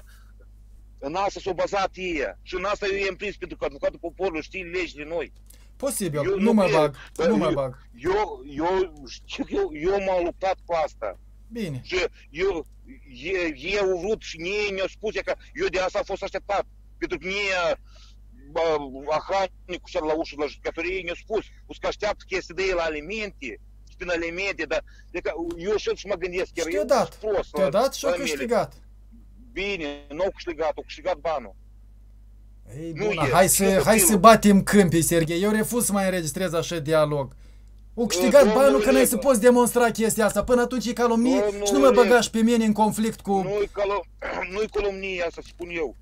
în asta s-a bazat ea și în asta eu i-am prins pentru că advocatul poporului știe legile noi. Posibil, eu, nu mă bag, nu eu, mă bag. Eu, eu, știu, eu, eu m-am luptat cu asta. Bine. Și eu, ei au vrut și ei mi-au spus că eu de asta am fost așteptat. Pentru că mie, ahanicul și la ușă la judecătorie mi-au spus, o să așteaptă chestii de ei la alimente, și prin alimente, dar eu și și mă gândesc, chiar eu dat, te-o dat și-o câștigat. Bine, nu au câștigat, au câștigat banul. Ei, bună, e, hai, să, hai să batem câmpii, Serghei. Eu refuz să mai înregistrez așa dialog. O câștigat uh, banul că n-ai să poți demonstra chestia asta. Până atunci e calomnie domnul și nu mă băgași pe mine în conflict cu... Nu-i calom, nu calomnie asta, spun eu.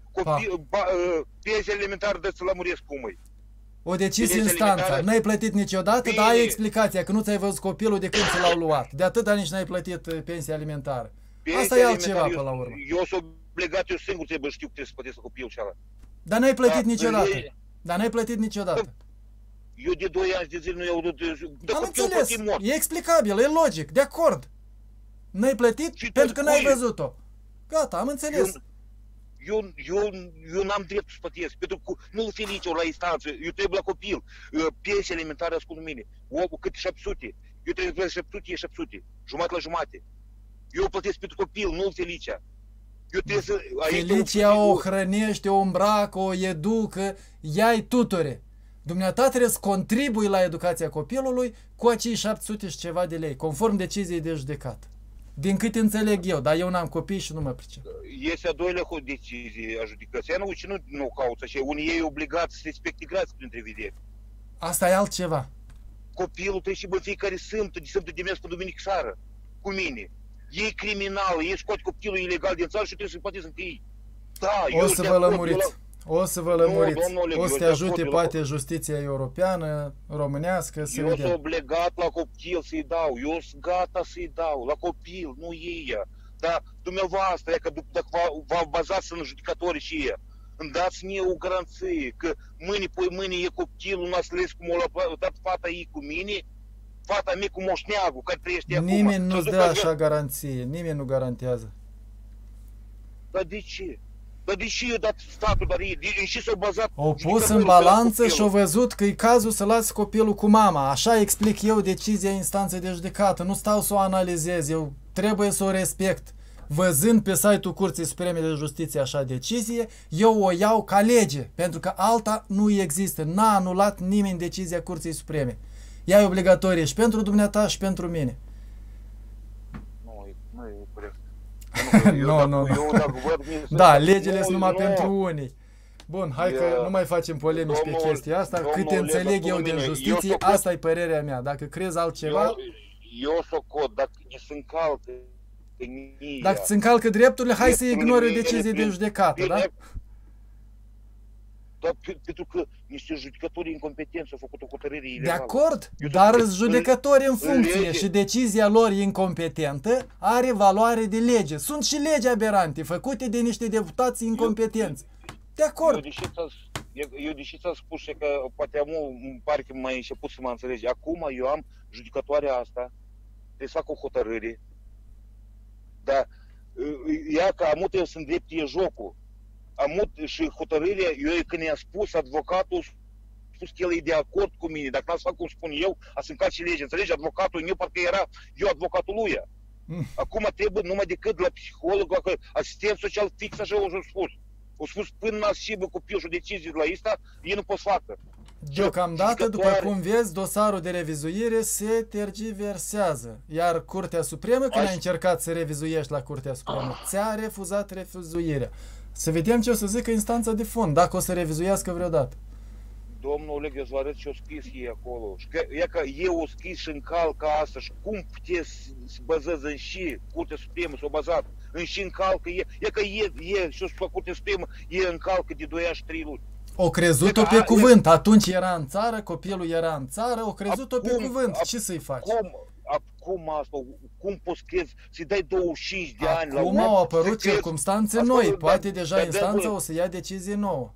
Pensia alimentară de să lămuresc cum e. O decizie instanța. N-ai plătit niciodată, bine, dar ai explicația că nu ți-ai văzut copilul de când ți l-au luat. De atâta nici n-ai plătit pensia alimentară. Pensia asta e altceva până la urmă. Eu sunt obligat, eu singur trebuie știu că trebuie să plătesc copilul cealaltă. Dar n-ai plătit da, niciodată. E... Dar n-ai plătit niciodată. Eu de doi ani de zile nu iau de, de am înțeles. E explicabil, e logic, de acord. N-ai plătit și pentru că n-ai văzut-o. Gata, am înțeles. Eu, eu, eu, eu n-am dreptul să plătesc, pentru că nu-l felice la instanță, eu trebuie la copil. Pensia alimentară, ascult mine, o, cât șapte sute. Eu trebuie la șapte sute, e șapte sute. Jumătate la jumătate. Eu plătesc pentru copil, nu-l felicea. Să, Felicia o hrănește, o îmbracă, o educă, ea-i tutore. Dumneata trebuie să contribui la educația copilului cu acei șapte sute și ceva de lei, conform deciziei de judecată. Din cât înțeleg eu, dar eu n-am copii și nu mă pricep. Este a doilea decizie a judecății. Nu, și nu, nu caută așa. Unii ei obligați să respecte grații prin întrevedere. Asta e altceva. Copilul trebuie și bă fiecare sâmbătă, de sâmbătă de mers pe duminică seară, cu mine. E criminal, ei scoate copilul ilegal din țară și trebuie să-i plătesc încă ei. Da, o să vă lămuriți. O să vă lămuriți. O să te ajute poate justiția europeană, românească, să vedem. Eu sunt obligat la copil să-i dau. Eu sunt gata să-i dau. La copil, nu ei. Dar dumneavoastră, că dacă vă bazați în judecătorii și ei, îmi dați mie o garanție că mâine, poi mâine e copilul naslesc cum o dat fata ei cu mine, fata mea cu moșneagul care trăiește acum. Nimeni nu-ți dă așa garanție, nimeni nu garantează. Dar de ce? Dar de ce eu dat statul, dar ei, și s-au bazat... Au pus în balanță și au văzut că e cazul să lasi copilul cu mama. Așa explic eu decizia instanței de judecată. Nu stau să o analizez, eu trebuie să o respect. Văzând pe site-ul Curții Supreme de Justiție așa decizie, eu o iau ca lege, pentru că alta nu există. N-a anulat nimeni decizia Curții Supreme. Ea e obligatorie și pentru dumneata și pentru mine. Nu, nu e corect. Nu, nu, nu. Da, legile sunt numai pentru unii. Bun, hai că nu mai facem polemici pe chestia asta. Câte înțeleg eu din justiție, asta e părerea mea. Dacă crezi altceva... Eu socot, dacă se încalcă... Dacă se încalcă drepturile, hai să ignori o decizie de judecată, da? Dar pentru că niște judecători incompetenți au făcut o hotărâre ilegală. De acord, dar sunt judecători în funcție și decizia lor incompetentă are valoare de lege. Sunt și legi aberante, făcute de niște deputați incompetenți. De acord. Eu deși ți-am spus că poate am, îmi pare că m-ai început să mă înțelegi. Acum eu am judecătoarea asta, trebuie să fac o hotărâre, dar ea că amut eu sunt drept, e jocul. Amut și hotărârea, eu când i-am spus, advocatul a spus că el e de acord cu mine, dacă n-a să fac cum spun eu, a să încalci legea, înțelegi? Advocatul meu parcă era eu advocatul lui. Mm. Acum trebuie numai decât la psiholog, la asistent social, fix așa o spus. O spus până n-a copil și o decizie de la asta, ei nu pot să facă. Deocamdată, după cum vezi, dosarul de revizuire se tergiversează. Iar Curtea Supremă, când ai încercat să revizuiești la Curtea Supremă, ți-a refuzat revizuirea. Să vedem ce o să zică instanța de fond, dacă o să revizuiască vreodată. Domnul Oleg, eu să vă arăt ce-o scris ei acolo. Și că, e că eu o scris și încalcă asta. Și cum puteți să bazeze în și Curtea Supremă s-o bazat? În și încalcă e. E că e, e și-o spus la Curtea Supremă, e încalcă de doi ani și trei luni. O crezut-o pe cuvânt. Atunci era în țară, copilul era în țară, o crezut-o pe cuvânt. Ce să-i faci? Cum? Acum asta, cum poți crezi să-i dai douăzeci și cinci de ani la om? Acum au apărut circumstanțe noi. Poate deja instanța o să ia decizie nouă.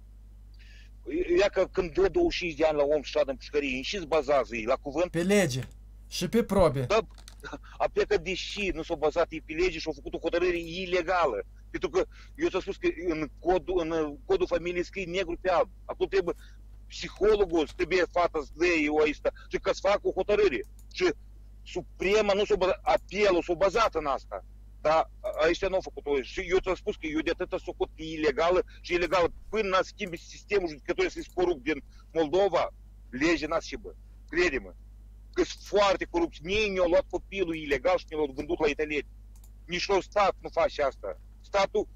Ia că când dă douăzeci și cinci de ani la om și în pușcărie, și se bazează ei la cuvânt? Pe lege și pe probe. Da, a plecat deși nu s-au bazat ei pe lege și au făcut o hotărâre ilegală. Pentru că eu ți-am spus că în codul, în codul familiei scrie negru pe alb. Acum trebuie psihologul, trebuie fata să dea eu asta și că să facă o hotărâre. Și Suprema nu s-a bazat, apelul s-a bazat în asta. Dar aici nu au făcut-o. Și eu ți-am spus că eu de atâta s-o făcut că e ilegală și ilegală. Până n-a schimbi sistemul judecătorii să-i corupt din Moldova, legea n-a schimbă. Crede-mă. Că sunt foarte corupți. Ei ne-au luat copilul ilegal și ne-l-au vândut la italieni. Nici la stat nu face asta. Statul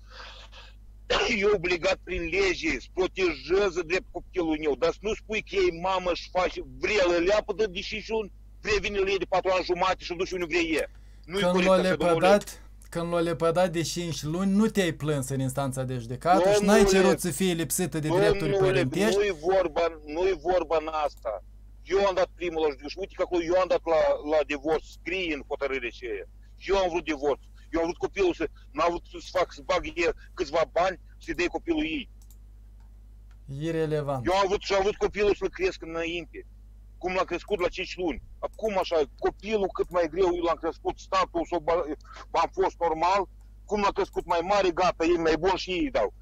e obligat prin lege să protejeze drept copilul meu. Dar să nu spui că ei mamă și face, vrea la leapădă, deși și un vrea vine la ei de patru ani jumate și duce unde vrea e. Când l-a lepădat, când l-a lepădat de cinci luni, nu te-ai plâns în instanța de judecată și n-ai cerut să fie lipsită de drepturi părintești? Nu-i vorba, nu-i vorba în asta. Eu am dat primul la judecată și uite că acolo eu am dat la, la divorț, scrie în hotărâre ce e. Eu am vrut divorț. Eu am vrut copilul să, n-am vrut să fac, să bag el câțiva bani, să-i dai copilul ei. Irelevant. Eu am vrut și am vrut copilul să-l cresc înainte. Cum l-am crescut la cinci luni. Acum așa, copilul cât mai greu eu l-am crescut, statul s-o am fost normal, cum l-am crescut mai mare, gata, e mai bun și ei dau.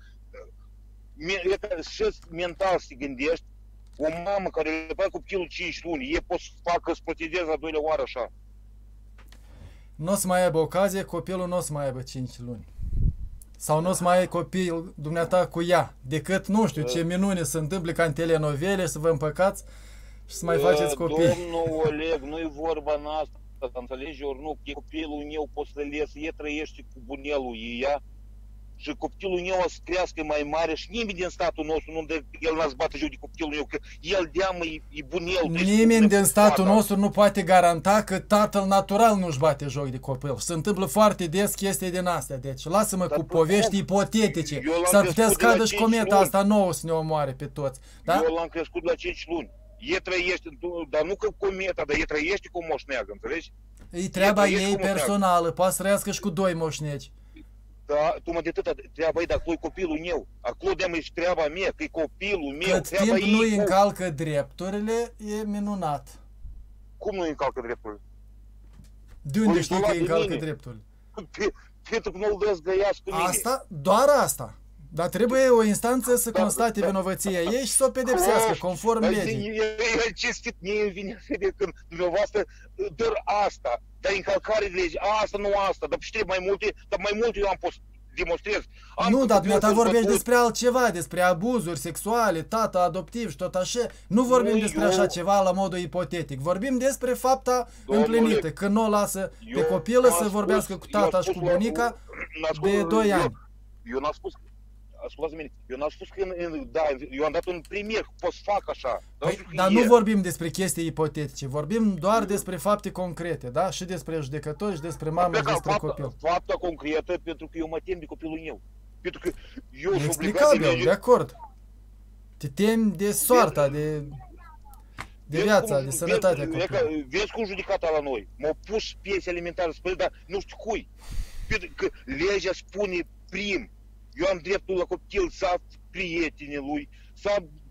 E că și mental să te gândești, o mamă care le face copilul cinci luni, e pot să facă, să protejeze a doilea oară așa. Nu o să mai aibă ocazie, copilul nu o să mai aibă cinci luni. Sau nu o să mai ai copil dumneata cu ea, decât nu știu ce minune se întâmplă ca în telenovele, să vă împăcați și să mai faceți copii. Domnul Oleg, nu-i vorba în asta, înțelegi ori nu, copilul meu poți să le e trăiește cu bunelul ea și copilul meu o să crească mai mare și nimeni din statul nostru, nu de el n-a zbată joc de copilul meu, că el de-amă e, e bunel. Nimeni din statul nostru nu poate garanta că tatăl natural nu-și bate joc de copil. Se întâmplă foarte des chestii din astea, deci lasă-mă cu povești cum? ipotetice. S-ar putea scadă și cometa asta nouă să ne omoare pe toți. Da? Eu l-am crescut la cinci luni. E trăiește, dar nu că cometa, dar e trăiește cu moșneagă, înțelegi? E treaba ei personală, poate să trăiască și cu doi moșnegi. Da, tu mă de atâta treaba ei, dar tu e copilul meu. Acolo de-am e și treaba mea, că e copilul meu. Cât timp nu îi încalcă drepturile, e minunat. Cum nu îi încalcă drepturile? De unde știi că îi încalcă drepturile? Pentru că nu-l dezgăiați cu mine. Asta? Doar asta. Dar trebuie o instanță să constate vinovăția ei și să o pedepsească, conform legii. El ce stit mie îmi vine de când dumneavoastră doar asta, dar încălcare de lege, asta, nu asta, dar știi mai multe, dar mai multe eu am fost demonstrez. Nu, dar dumneata vorbești despre altceva, despre abuzuri sexuale, tată adoptiv și tot așa. Nu vorbim despre așa ceva la modul ipotetic. Vorbim despre fapta împlinită, că nu o lasă pe copilă să vorbească cu tata și cu bunica de doi ani. Eu n-am spus ascultați-mă, eu n-am spus că, da, eu am dat un premier, pot să fac așa. Păi, dar nu vorbim despre chestii ipotetice, vorbim doar despre fapte concrete, da? Și despre judecători, și despre mamă, și despre fapta, copil. Fapta concretă, pentru că eu mă tem de copilul meu. Pentru că eu sunt explicabil, de, de acord. Te temi de soarta, de, de viața, cum, de sănătatea vezi, copilului. Vezi cum judecata la noi. M-au pus piese alimentare, spune, dar nu știu cui. Pentru că legea spune prim. Eu am dreptul la copil să am prietenii lui, să am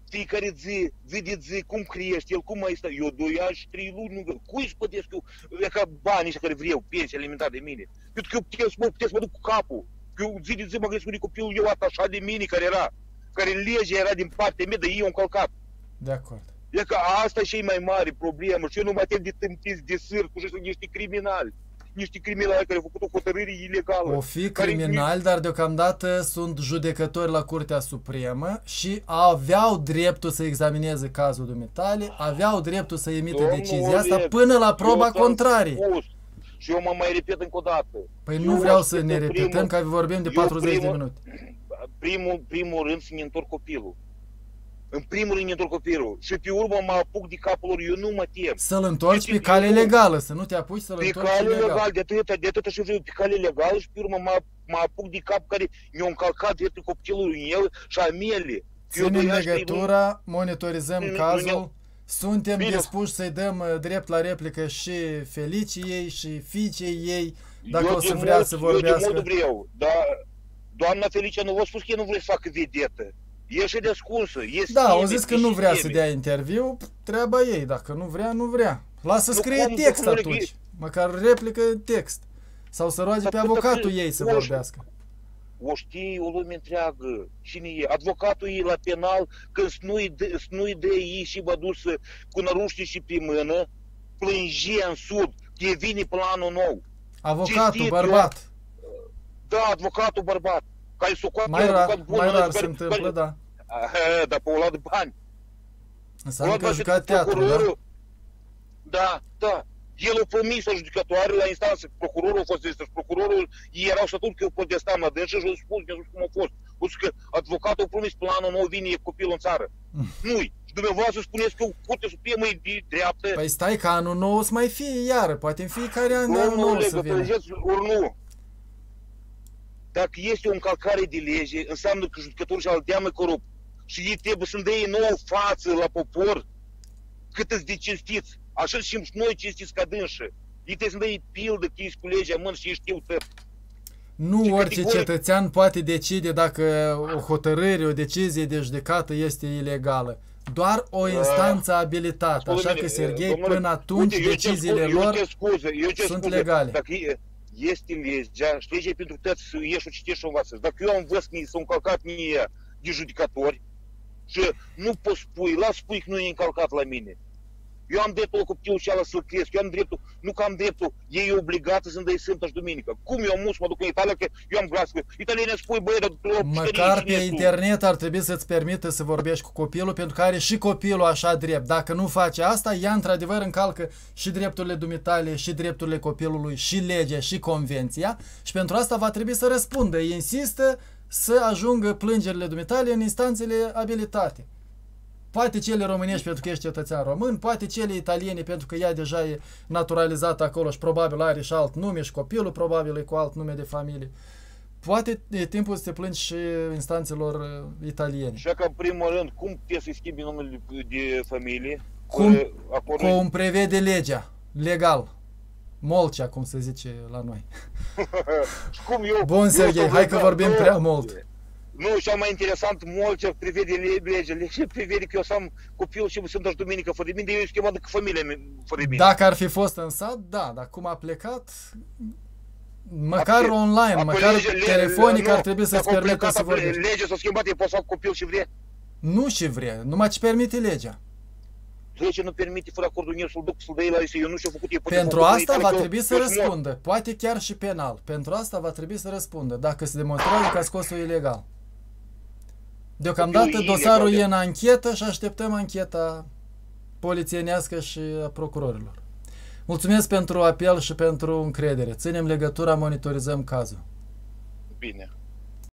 fiecare zi, zi de zi, cum crește el, cum mai stă. Eu doi ani și trei luni, nu, cui își plătesc eu, e ca banii ăștia care vreau, pensia alimentară de mine. Pentru că eu puteam să mă, puteam să mă duc cu capul. Că eu zi de zi mă gândesc cu copilul eu atașat de mine care era, care legea era din partea mea, de ei au încălcat. De acord. E că asta și e mai mare problemă și eu nu mă tem de tâmpiți de sârc, cu sunt niște criminali. Niște criminali care au făcut o hotărâre ilegală. O fi criminali, dar deocamdată sunt judecători la Curtea Supremă și aveau dreptul să examineze cazul dumitale, aveau dreptul să emită Domnul decizia asta Oleg, până la proba eu contrarie. spus, și eu mă mai repet încă o dată. Păi Eu nu vreau să aștept ne în repetăm, primul- că vorbim de eu patruzeci de primul- minute. Primul, primul rând să ne întorc copilul. În primul rând ne întorc copilul. Și pe urmă mă apuc de capul lor, eu nu mă tem. Să-l întorci Deci, pe cale eu- legală, să nu te apuci să-l Pe întorci cale legal. legal, de atâta, de atâta și vreau pe cale legală și pe urmă mă, mă apuc de cap care mi-a încălcat dreptul copilului în el și a mele. Eu Ținem doi ani și trei luni- legătura, monitorizăm Nu, nu, cazul, nu. suntem Bine. dispuși să-i dăm uh, drept la replică și Felicii ei și fiicei ei, dacă Eu o de să vrea mult- să Eu de vorbească. mult vreau, dar doamna Felicia nu v-a spus că ea nu vrea să facă vedetă. E și de ascunsă. E Da, scheme, au zis că e nu vrea să scheme. dea interviu, treaba ei, dacă nu vrea, nu vrea. Lasă Nu, scrie cum- text cum le- atunci, măcar replică în text. Sau să roage Dar pe câtă avocatul cât- ei să oși- vorbească. O știe o lume întreagă. Cine e? Advocatul ei la penal, când nu-i dă, nu-i dă ei și vă dus cu năruște și pe mână, plânge în sud, că vine planul nou. Avocatul, Citit, bărbat. Da, advocatul bărbat. Care s-o coate Mai rar, avocat bun, mai rar care- se întâmplă, care- da. Aha, dar pe o luat de bani. Înseamnă că a Luat jucat bani teatru, da? procurorul. Da, da. El a promis la judecătoare la instanță, procurorul a fost este și procurorul, ei erau sături că eu protestam la dânsă și au spus, mi-a spus cum a fost. A spus că advocatul a promis planul nou, vine e copilul în țară. Nu-i. Și dumneavoastră spuneți că Curtea Supremă e de dreaptă. Păi stai că anul nou o să mai fie iară, poate în fiecare an de anul nou o să vină. Tăgeți, ori nu. Dacă este o încălcare de lege, înseamnă că judecătorul și-al deamă corupt. Și ei trebuie să-mi dea nouă față la popor cât îți de cinstiți. Așa și noi cinstiți ca dânsă. Ei trebuie să-mi dea pildă că ești cu legea în mână și ești știu tot. Nu Și orice categoric- cetățean poate decide dacă o hotărâre, o decizie de judecată este ilegală. Doar o instanță abilitată. Așa că, Serghei, Domnule, până atunci uite, eu cer deciziile scuze, eu lor cer scuze, eu cer sunt scuze. legale. Dacă e- este legea, și legea e pentru toți să ieși și citești și învață. Dacă eu am învăț mie, s-au încălcat mie de judecători și nu poți spui, las spui că nu e încălcat la mine. Eu am dreptul la copilul și ala să-l cresc, eu am dreptul, nu că am dreptul, ei e obligată să-mi dai sâmbătă și duminică. Cum eu am mus, mă duc în Italia, că eu am gras, că italienii spui, băi, dar tu Măcar pe internet ar trebui să-ți permită să vorbești cu copilul, pentru că are și copilul așa drept. Dacă nu face asta, ea într-adevăr încalcă și drepturile dumitale, și drepturile copilului, și legea, și convenția, și pentru asta va trebui să răspundă. Insistă să ajungă plângerile dumitale în instanțele abilitate. Poate cele românești pentru că ești cetățean român, poate cele italiene pentru că ea deja e naturalizată acolo și probabil are și alt nume și copilul probabil e cu alt nume de familie. Poate e timpul să te plângi și instanțelor uh, italiene. Și că în primul rând, cum trebuie să-i schimbi numele de familie? Cum, acolo... cum prevede legea, legal. Molcea, cum se zice la noi. cum eu, Bun, eu Serghei, hai că vorbim prea mult. Nu, cel mai interesant, Molcea prevede legea. Legea prevede că eu să am copil și să-mi dași duminică fără de mine, eu schimbat că familia mea fără de mine. Dacă ar fi fost în sat, da, dar cum a plecat, măcar Apoi- online, apoi măcar lege- le- telefonic nu, ar trebui să-ți dacă au permită plecat, să apoi vorbești. Legea s-a schimbat, e poate să am copil și vrea. Nu și vrea, numai ce permite legea. Legea nu permite fără acordul meu să-l duc să-l dai la ei, eu nu știu făcut, e poate Pentru făcut în asta Italia, va că trebui să eu sunt mort. răspundă, poate chiar și penal. Pentru asta va trebui să răspundă, dacă se demonstrează că a scos-o ilegal. Deocamdată Copilul e dosarul ilegal. e în anchetă și așteptăm ancheta polițienească și a procurorilor. Mulțumesc pentru apel și pentru încredere. Ținem legătura, monitorizăm cazul. Bine.